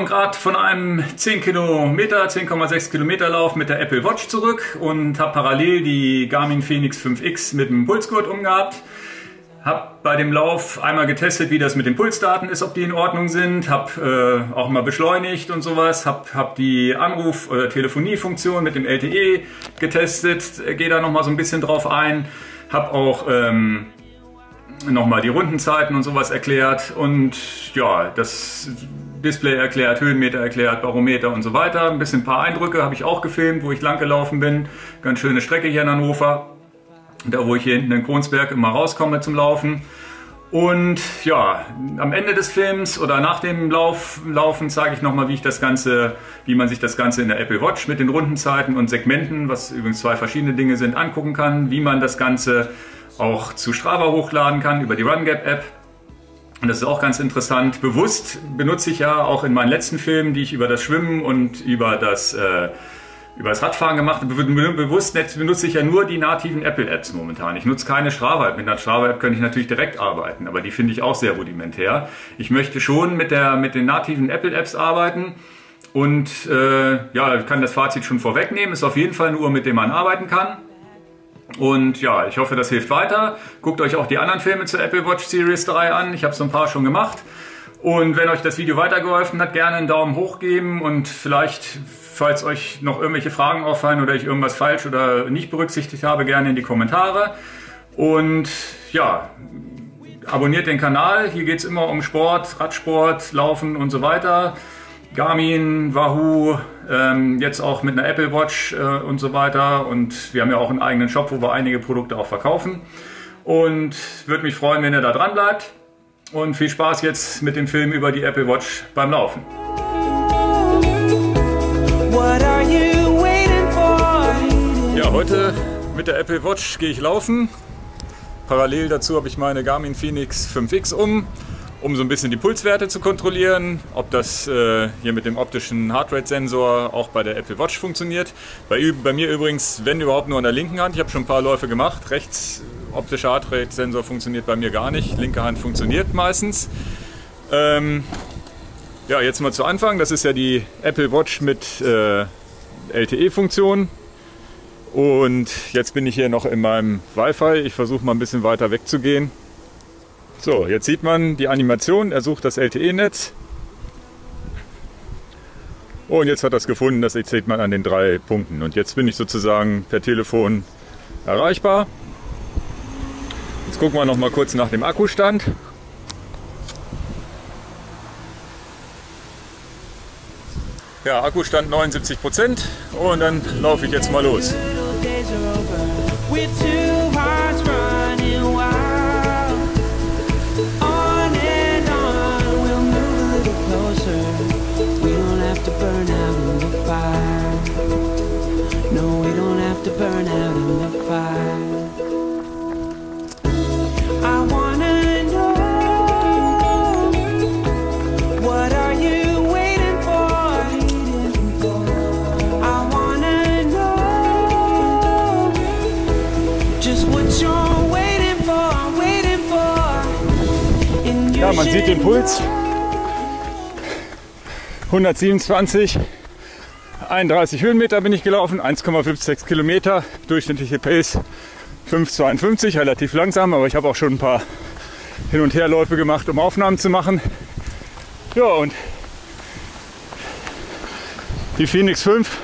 komme gerade von einem 10,6 Kilometer Lauf mit der Apple Watch zurück und habe parallel die Garmin Fenix 5X mit dem Pulsgurt umgehabt. Habe bei dem Lauf einmal getestet, wie das mit den Pulsdaten ist, ob die in Ordnung sind. Habe auch mal beschleunigt und sowas. Hab die Anruf- oder Telefoniefunktion mit dem LTE getestet. Gehe da nochmal so ein bisschen drauf ein. Habe auch nochmal die Rundenzeiten und sowas erklärt. Und ja, das Display erklärt, Höhenmeter erklärt, Barometer und so weiter. Ein paar Eindrücke habe ich auch gefilmt, wo ich lang gelaufen bin. Ganz schöne Strecke hier in Hannover. Da wo ich hier hinten in Kronsberg immer rauskomme zum Laufen. Und ja, am Ende des Films oder nach dem Laufen zeige ich nochmal, wie man sich das Ganze in der Apple Watch mit den Rundenzeiten und Segmenten, was übrigens zwei verschiedene Dinge sind, angucken kann, wie man das Ganze auch zu Strava hochladen kann über die RunGap App. Und das ist auch ganz interessant. Bewusst benutze ich ja auch in meinen letzten Filmen, die ich über das Schwimmen und über das Radfahren gemacht habe, bewusst benutze ich ja nur die nativen Apple-Apps momentan. Ich nutze keine Strava-App. Mit einer Strava-App könnte ich natürlich direkt arbeiten, aber die finde ich auch sehr rudimentär. Ich möchte schon mit den nativen Apple-Apps arbeiten und ja, ich kann das Fazit schon vorwegnehmen. Ist auf jeden Fall eine Uhr, mit der man arbeiten kann. Und ja, ich hoffe, das hilft weiter. Guckt euch auch die anderen Filme zur Apple Watch Series 3 an. Ich habe so ein paar schon gemacht. Und wenn euch das Video weitergeholfen hat, gerne einen Daumen hoch geben und vielleicht, falls euch noch irgendwelche Fragen auffallen oder ich irgendwas falsch oder nicht berücksichtigt habe, gerne in die Kommentare. Und ja, abonniert den Kanal. Hier geht es immer um Sport, Radsport, Laufen und so weiter. Garmin, Wahoo, jetzt auch mit einer Apple Watch und so weiter. Und wir haben ja auch einen eigenen Shop, wo wir einige Produkte auch verkaufen. Und würde mich freuen, wenn ihr da dran bleibt. Und viel Spaß jetzt mit dem Film über die Apple Watch beim Laufen. Ja, heute mit der Apple Watch gehe ich laufen. Parallel dazu habe ich meine Garmin Fenix 5X um so ein bisschen die Pulswerte zu kontrollieren, ob das hier mit dem optischen Heartrate-Sensor auch bei der Apple Watch funktioniert. Bei mir übrigens, wenn überhaupt, nur an der linken Hand. Ich habe schon ein paar Läufe gemacht. Rechts optischer Heartrate-Sensor funktioniert bei mir gar nicht. Linke Hand funktioniert meistens. Ja, jetzt mal zu Anfang. Das ist ja die Apple Watch mit LTE-Funktion. Und jetzt bin ich hier noch in meinem Wi-Fi. Ich versuche mal ein bisschen weiter wegzugehen. So, jetzt sieht man die Animation. Er sucht das LTE-Netz. Und jetzt hat er es gefunden. Das sieht man an den 3 Punkten. Und jetzt bin ich sozusagen per Telefon erreichbar. Jetzt gucken wir noch mal kurz nach dem Akkustand. Ja, Akkustand 79% und dann laufe ich jetzt mal los. Ja, man sieht den Puls. 127, 31 Höhenmeter bin ich gelaufen, 1,56 Kilometer, durchschnittliche Pace 5,52, relativ langsam, aber ich habe auch schon ein paar Hin- und Herläufe gemacht, um Aufnahmen zu machen. Ja, und die Fenix 5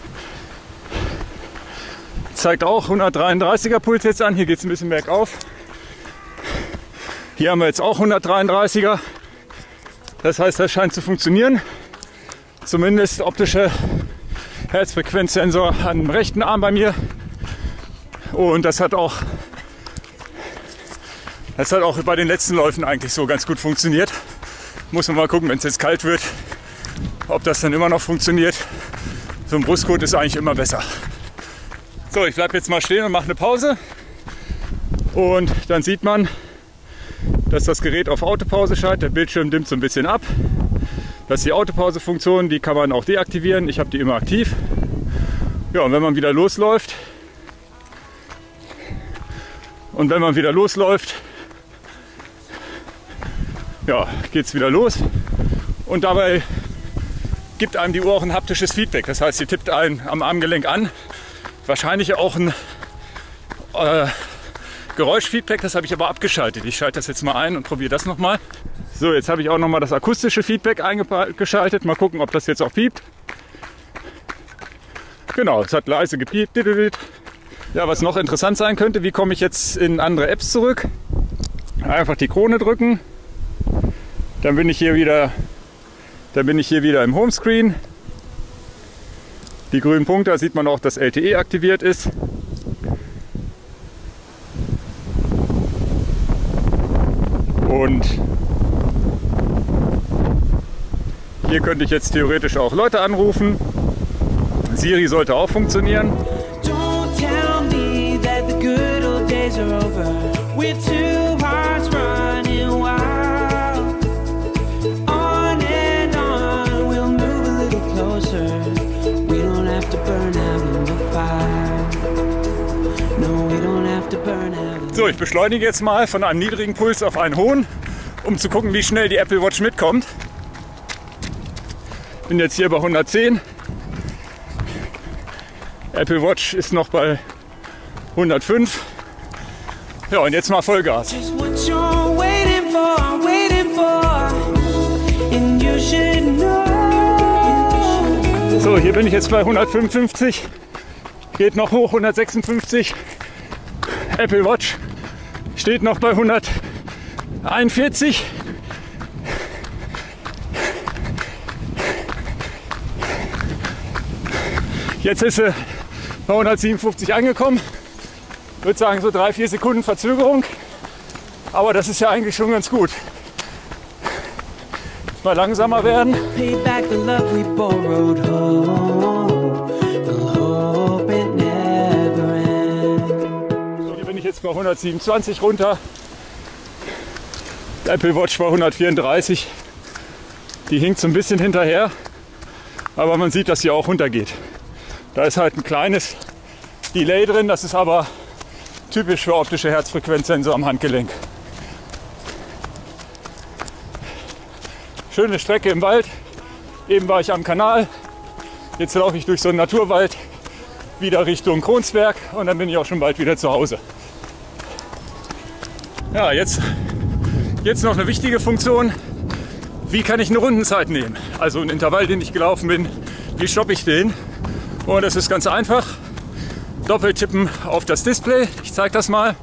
zeigt auch 133er Puls jetzt an, hier geht es ein bisschen bergauf. Hier haben wir jetzt auch 133er, das heißt, das scheint zu funktionieren. Zumindest optische Herzfrequenzsensor am rechten Arm bei mir. Und das hat auch bei den letzten Läufen eigentlich so ganz gut funktioniert. Muss man mal gucken, wenn es jetzt kalt wird, ob das dann immer noch funktioniert. So ein Brustgurt ist eigentlich immer besser. So, ich bleibe jetzt mal stehen und mache eine Pause. Und dann sieht man, dass das Gerät auf Autopause schaltet. Der Bildschirm dimmt so ein bisschen ab. Das ist die Autopause-Funktion, die kann man auch deaktivieren. Ich habe die immer aktiv. Ja, und wenn man wieder losläuft, ja, geht es wieder los. Und dabei gibt einem die Uhr auch ein haptisches Feedback. Das heißt, sie tippt einen am Armgelenk an. Wahrscheinlich auch ein Geräuschfeedback, das habe ich aber abgeschaltet. Ich schalte das jetzt mal ein und probiere das nochmal. So, jetzt habe ich auch nochmal das akustische Feedback eingeschaltet. Mal gucken, ob das jetzt auch piept. Genau, es hat leise gepiept. Ja, was noch interessant sein könnte, wie komme ich jetzt in andere Apps zurück? Einfach die Krone drücken. Dann bin ich hier wieder im Homescreen. Die grünen Punkte, da sieht man auch, dass LTE aktiviert ist. Und hier könnte ich jetzt theoretisch auch Leute anrufen. Siri sollte auch funktionieren. Don't tell me that the good old days are over. We're two hearts running wild. On and on, we'll move a little closer. We don't have to burn out in the fire. No, we don't have to burn out. So, ich beschleunige jetzt mal von einem niedrigen Puls auf einen hohen, um zu gucken, wie schnell die Apple Watch mitkommt. Bin jetzt hier bei 110. Apple Watch ist noch bei 105. Ja, und jetzt mal Vollgas. Just what you're waiting for, and you should know. So, hier bin ich jetzt bei 155. Geht noch hoch, 156. Apple Watch steht noch bei 141. Jetzt ist sie bei 157 angekommen. Ich würde sagen so 3-4 Sekunden Verzögerung. Aber das ist ja eigentlich schon ganz gut. Mal langsamer werden. Pay back the love we borrowed home. We'll hope it never ends. So, hier bin ich jetzt bei 127 runter. Apple Watch bei 134. Die hinkt so ein bisschen hinterher. Aber man sieht, dass sie auch runtergeht. Da ist halt ein kleines Delay drin, das ist aber typisch für optische Herzfrequenzsensor am Handgelenk. Schöne Strecke im Wald. Eben war ich am Kanal. Jetzt laufe ich durch so einen Naturwald wieder Richtung Kronsberg und dann bin ich auch schon bald wieder zu Hause. Ja, jetzt noch eine wichtige Funktion. Wie kann ich eine Rundenzeit nehmen? Also einen Intervall, den ich gelaufen bin, wie stoppe ich den? Und das ist ganz einfach. Doppeltippen auf das Display. Ich zeige das mal.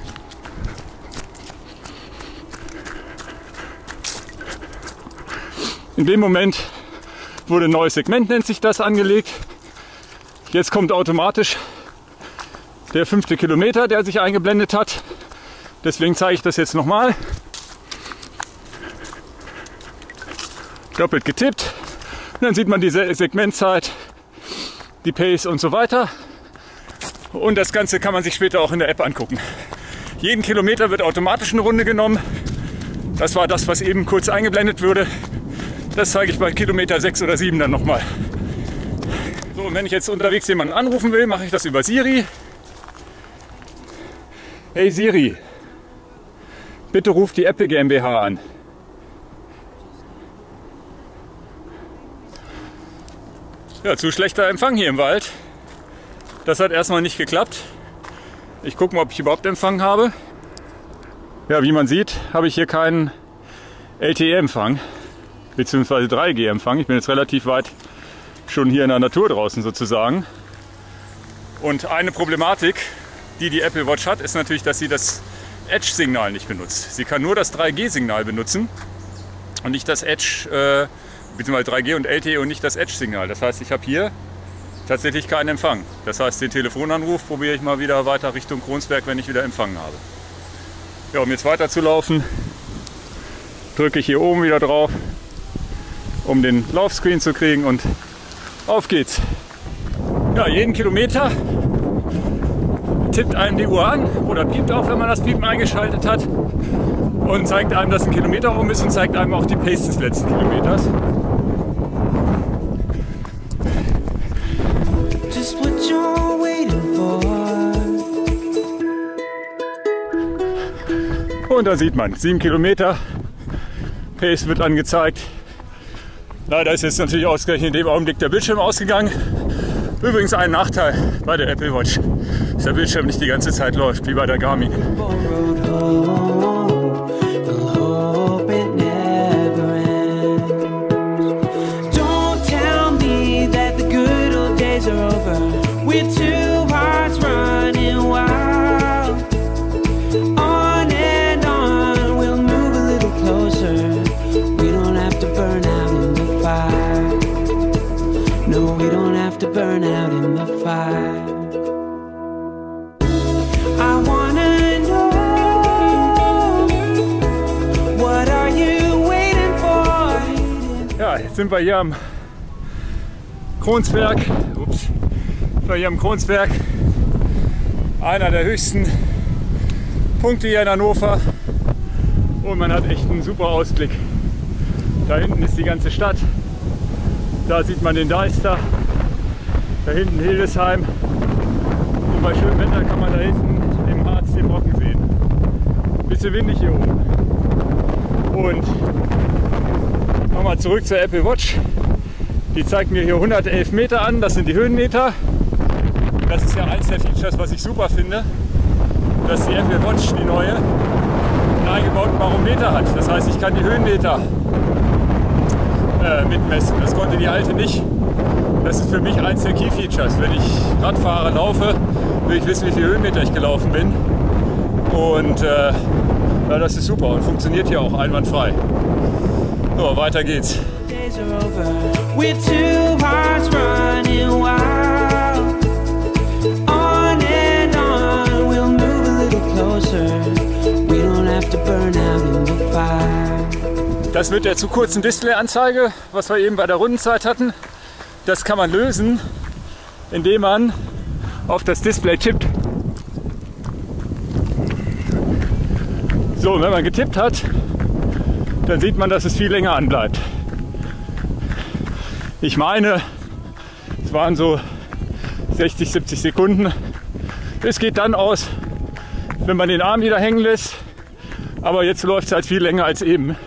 In dem Moment wurde ein neues Segment, nennt sich das, angelegt. Jetzt kommt automatisch der 5. Kilometer, der sich eingeblendet hat. Deswegen zeige ich das jetzt nochmal. Doppelt getippt. Und dann sieht man die Segmentzeit, die Pace und so weiter. Und das Ganze kann man sich später auch in der App angucken. Jeden Kilometer wird automatisch eine Runde genommen. Das war das, was eben kurz eingeblendet wurde. Das zeige ich bei Kilometer 6 oder 7 dann nochmal. So, und wenn ich jetzt unterwegs jemanden anrufen will, mache ich das über Siri. Hey Siri, bitte ruf die Apple GmbH an. Ja, zu schlechter Empfang hier im Wald. Das hat erstmal nicht geklappt. Ich gucke mal, ob ich überhaupt Empfang habe. Ja, wie man sieht, habe ich hier keinen LTE-Empfang, beziehungsweise 3G-Empfang. Ich bin jetzt relativ weit schon hier in der Natur draußen sozusagen. Und eine Problematik, die die Apple Watch hat, ist natürlich, dass sie das Edge-Signal nicht benutzt. Sie kann nur das 3G-Signal benutzen und nicht das Edge, beziehungsweise 3G und LTE und nicht das Edge-Signal. Das heißt, ich habe hier tatsächlich keinen Empfang. Das heißt, den Telefonanruf probiere ich mal wieder weiter Richtung Kronsberg, wenn ich wieder Empfang habe. Ja, um jetzt weiter zu laufen, drücke ich hier oben wieder drauf, um den Laufscreen zu kriegen, und auf geht's. Ja, jeden Kilometer tippt einem die Uhr an oder piept auch, wenn man das Piepen eingeschaltet hat, und zeigt einem, dass ein Kilometer rum ist, und zeigt einem auch die Pace des letzten Kilometers. Just what you're waiting for. Und da sieht man, 7 Kilometer, Pace wird angezeigt. Leider ist jetzt natürlich ausgerechnet in dem Augenblick der Bildschirm ausgegangen. Übrigens ein Nachteil bei der Apple Watch, dass der Bildschirm nicht die ganze Zeit läuft, wie bei der Garmin. Burn out in the fire. I wanna know, what are you waiting for? Ja, jetzt sind wir hier am Kronsberg. Ups. Sind wir hier am Kronsberg. Einer der höchsten Punkte hier in Hannover. Und man hat echt einen super Ausblick. Da hinten ist die ganze Stadt. Da sieht man den Deister. Da hinten Hildesheim und bei schönem Wetter kann man da hinten im Harz den Brocken sehen. Bisschen windig hier oben. Und nochmal zurück zur Apple Watch. Die zeigt mir hier 111 Meter an, das sind die Höhenmeter. Das ist ja eins der Features, was ich super finde, dass die Apple Watch, die neue, einen eingebauten Barometer hat. Das heißt, ich kann die Höhenmeter mitmessen. Das konnte die alte nicht. Das ist für mich eins der Key Features. Wenn ich Rad fahre, laufe, will ich wissen, wie viele Höhenmeter ich gelaufen bin. Und ja, das ist super und funktioniert hier auch einwandfrei. So, weiter geht's. Das mit der zu kurzen Displayanzeige, was wir eben bei der Rundenzeit hatten, das kann man lösen, indem man auf das Display tippt. So, wenn man getippt hat, dann sieht man, dass es viel länger anbleibt. Ich meine, es waren so 60, 70 Sekunden. Es geht dann aus, wenn man den Arm wieder hängen lässt. Aber jetzt läuft es halt viel länger als eben.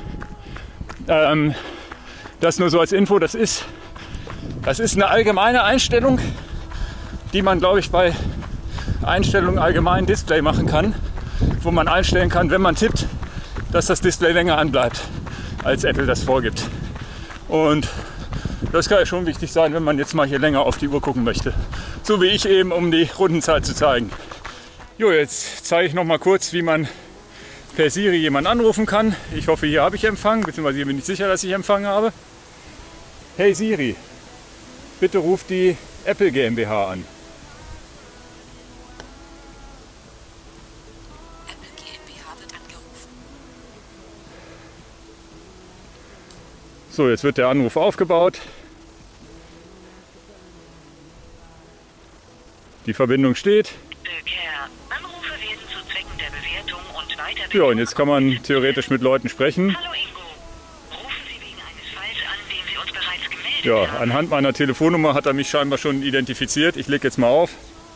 Das nur so als Info, das ist eine allgemeine Einstellung, die man, glaube ich, bei Einstellungen allgemein Display machen kann, wo man einstellen kann, wenn man tippt, dass das Display länger anbleibt, als Apple das vorgibt. Und das kann ja schon wichtig sein, wenn man jetzt mal hier länger auf die Uhr gucken möchte. So wie ich eben, um die Rundenzeit zu zeigen. Jo, jetzt zeige ich noch mal kurz, wie man per Siri jemanden anrufen kann. Ich hoffe, hier habe ich Empfang, beziehungsweise hier bin ich sicher, dass ich Empfang habe. Hey Siri, bitte ruf die Apple GmbH an. Apple GmbH wird angerufen. So, jetzt wird der Anruf aufgebaut. Die Verbindung steht. Anrufe werden zu Zwecken der Bewertung und Weiterbildung. Ja, und jetzt kann man theoretisch mit Leuten sprechen. Hallo Ingo, rufen Sie wegen eines Falls an, den Sie uns bereits gemeldet Ja, haben. anhand meiner Telefonnummer hat er mich scheinbar schon identifiziert. Ich lege jetzt mal auf.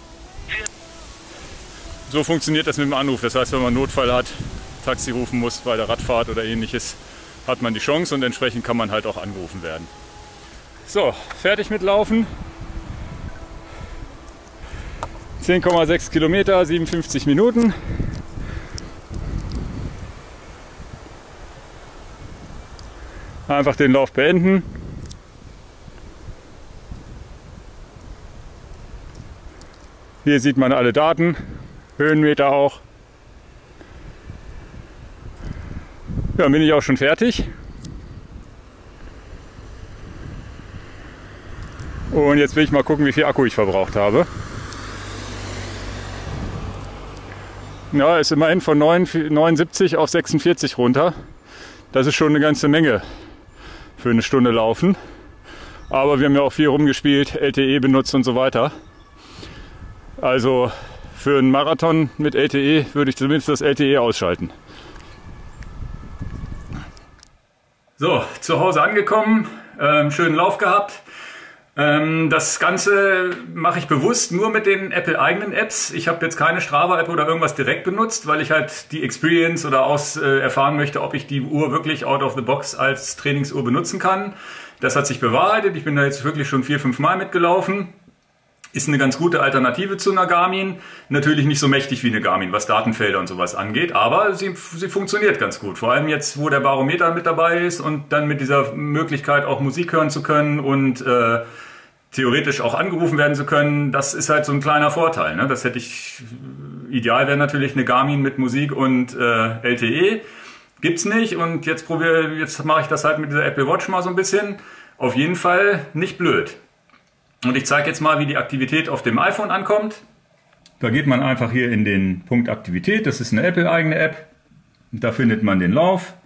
So funktioniert das mit dem Anruf. Das heißt, wenn man einen Notfall hat, Taxi rufen muss bei der Radfahrt oder ähnliches, hat man die Chance und entsprechend kann man halt auch angerufen werden. So, fertig mit Laufen. 10,6 Kilometer, 57 Minuten. Einfach den Lauf beenden. Hier sieht man alle Daten, Höhenmeter auch. Ja, bin ich auch schon fertig. Und jetzt will ich mal gucken, wie viel Akku ich verbraucht habe. Ja, ist immerhin von 79 auf 46 runter. Das ist schon eine ganze Menge für eine Stunde Laufen. Aber wir haben ja auch viel rumgespielt, LTE benutzt und so weiter. Also für einen Marathon mit LTE würde ich zumindest das LTE ausschalten. So, zu Hause angekommen, schönen Lauf gehabt. Das Ganze mache ich bewusst nur mit den Apple-eigenen Apps. Ich habe jetzt keine Strava-App oder irgendwas direkt benutzt, weil ich halt die Experience oder erfahren möchte, ob ich die Uhr wirklich out of the box als Trainingsuhr benutzen kann. Das hat sich bewahrheitet. Ich bin da jetzt wirklich schon 4-5 Mal mitgelaufen. Ist eine ganz gute Alternative zu einer Garmin. Natürlich nicht so mächtig wie eine Garmin, was Datenfelder und sowas angeht, aber sie funktioniert ganz gut. Vor allem jetzt, wo der Barometer mit dabei ist und dann mit dieser Möglichkeit auch Musik hören zu können und theoretisch auch angerufen werden zu können, das ist halt so ein kleiner Vorteil. Ne? Das hätte ich, ideal wäre natürlich eine Garmin mit Musik und LTE. Gibt's nicht und jetzt mache ich das halt mit dieser Apple Watch mal so ein bisschen. Auf jeden Fall nicht blöd. Und ich zeige jetzt mal, wie die Aktivität auf dem iPhone ankommt. Da geht man einfach hier in den Punkt Aktivität. Das ist eine Apple-eigene App. Da findet man den Lauf.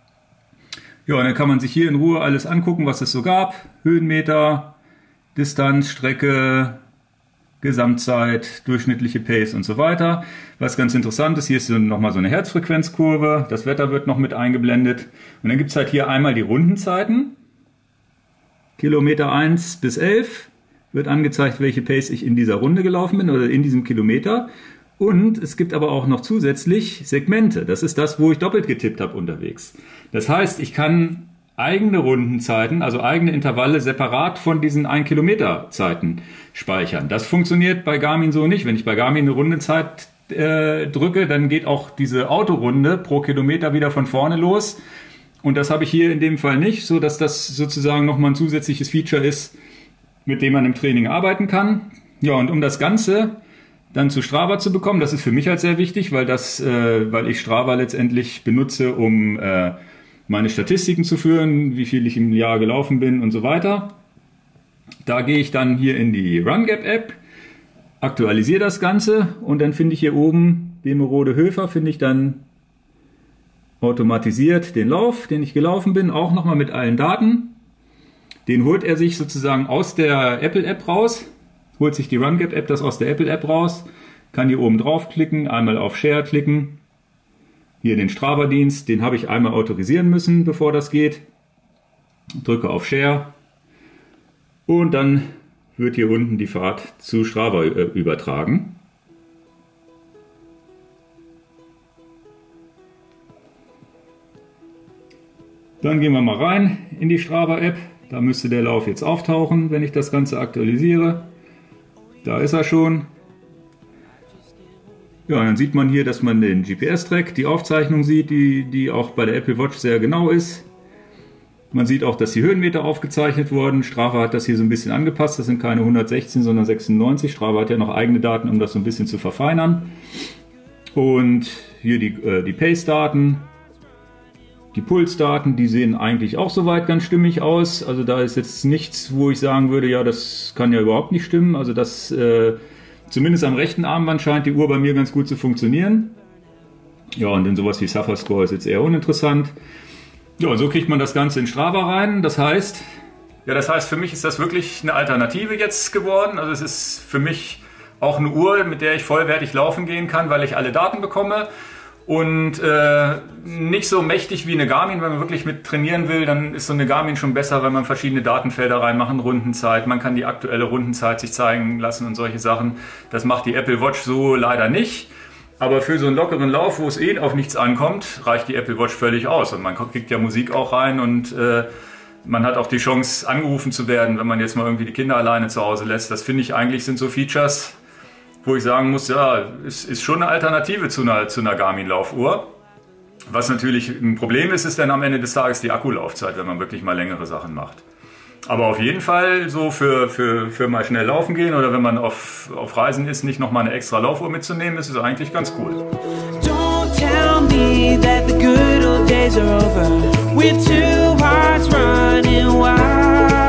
Ja, und dann kann man sich hier in Ruhe alles angucken, was es so gab. Höhenmeter, Distanz, Strecke, Gesamtzeit, durchschnittliche Pace und so weiter. Was ganz interessant ist, hier ist nochmal so eine Herzfrequenzkurve. Das Wetter wird noch mit eingeblendet. Und dann gibt es halt hier einmal die Rundenzeiten. Kilometer 1 bis 11 wird angezeigt, welche Pace ich in dieser Runde gelaufen bin oder in diesem Kilometer. Und es gibt aber auch noch zusätzlich Segmente. Das ist das, wo ich doppelt getippt habe unterwegs. Das heißt, ich kann eigene Rundenzeiten, also eigene Intervalle separat von diesen 1 Kilometer Zeiten speichern. Das funktioniert bei Garmin so nicht. Wenn ich bei Garmin eine Rundenzeit drücke, dann geht auch diese Autorunde pro Kilometer wieder von vorne los. Und das habe ich hier in dem Fall nicht, so dass das sozusagen nochmal ein zusätzliches Feature ist, mit dem man im Training arbeiten kann. Ja, und um das Ganze dann zu Strava zu bekommen, das ist für mich halt sehr wichtig, weil ich Strava letztendlich benutze, um meine Statistiken zu führen, wie viel ich im Jahr gelaufen bin und so weiter. Da gehe ich dann hier in die RunGap-App, aktualisiere das Ganze und dann finde ich hier oben, Bemerode Höfer, finde ich dann automatisiert den Lauf, den ich gelaufen bin, auch nochmal mit allen Daten. Den holt er sich sozusagen aus der Apple-App raus, holt sich die RunGap-App das aus der Apple-App raus, kann hier oben draufklicken, einmal auf Share klicken, hier den Strava-Dienst, den habe ich einmal autorisieren müssen, bevor das geht. Drücke auf Share und dann wird hier unten die Fahrt zu Strava übertragen. Dann gehen wir mal rein in die Strava-App. Da müsste der Lauf jetzt auftauchen, wenn ich das Ganze aktualisiere. Da ist er schon. Ja, dann sieht man hier, dass man den GPS-Track, die Aufzeichnung sieht, die auch bei der Apple Watch sehr genau ist. Man sieht auch, dass die Höhenmeter aufgezeichnet wurden. Strava hat das hier so ein bisschen angepasst. Das sind keine 116, sondern 96. Strava hat ja noch eigene Daten, um das so ein bisschen zu verfeinern. Und hier die Pace-Daten. Die Pulsdaten, die sehen eigentlich auch soweit ganz stimmig aus. Also da ist jetzt nichts, wo ich sagen würde, ja, das kann ja überhaupt nicht stimmen. Also das, zumindest am rechten Armband scheint die Uhr bei mir ganz gut zu funktionieren. Ja, und dann sowas wie Suffer-Score ist jetzt eher uninteressant. Ja, und so kriegt man das Ganze in Strava rein. Das heißt, für mich ist das wirklich eine Alternative jetzt geworden. Also es ist für mich auch eine Uhr, mit der ich vollwertig laufen gehen kann, weil ich alle Daten bekomme. Und nicht so mächtig wie eine Garmin. Wenn man wirklich mit trainieren will, dann ist so eine Garmin schon besser, wenn man verschiedene Datenfelder reinmacht, Rundenzeit. Man kann die aktuelle Rundenzeit sich zeigen lassen und solche Sachen. Das macht die Apple Watch so leider nicht. Aber für so einen lockeren Lauf, wo es auf nichts ankommt, reicht die Apple Watch völlig aus. Und man kriegt ja Musik auch rein und man hat auch die Chance, angerufen zu werden, wenn man jetzt mal irgendwie die Kinder alleine zu Hause lässt. Das finde ich eigentlich sind so Features, wo ich sagen muss, ja, es ist schon eine Alternative zu einer Garmin-Laufuhr. Was natürlich ein Problem ist, ist dann am Ende des Tages die Akkulaufzeit, wenn man wirklich mal längere Sachen macht. Aber auf jeden Fall so für mal schnell laufen gehen oder wenn man auf Reisen ist, nicht nochmal eine extra Laufuhr mitzunehmen, ist es eigentlich ganz cool. Don't tell me that the good old days are over. We're two hearts running wild.